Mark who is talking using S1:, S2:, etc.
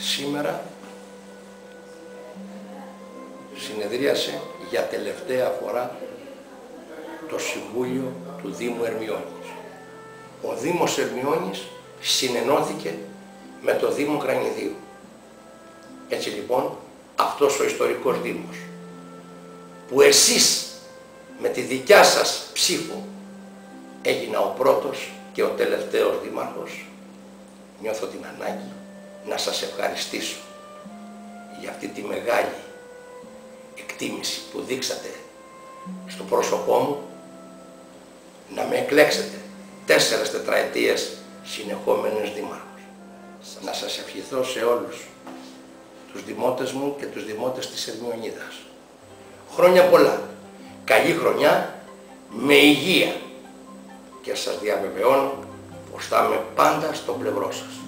S1: Σήμερα συνεδρίασε για τελευταία φορά το Συμβούλιο του Δήμου Ερμιώνης. Ο Δήμος Ερμιώνης συνενώθηκε με το Δήμο Κρανιδίου. Έτσι λοιπόν αυτός ο ιστορικός Δήμος, που εσείς με τη δικιά σας ψήφο έγινα ο πρώτος και ο τελευταίος δήμαρχος, νιώθω την ανάγκη να σας ευχαριστήσω για αυτή τη μεγάλη εκτίμηση που δείξατε στο πρόσωπό μου, να με εκλέξετε 4 τετραετίες συνεχόμενος δήμαρχος. Να σας ευχηθώ σε όλους τους δημότες μου και τους δημότες της Ερμιονίδας. Χρόνια πολλά, καλή χρονιά, με υγεία, και σας διαβεβαιώνω πως θα είμαι πάντα στο πλευρό σας.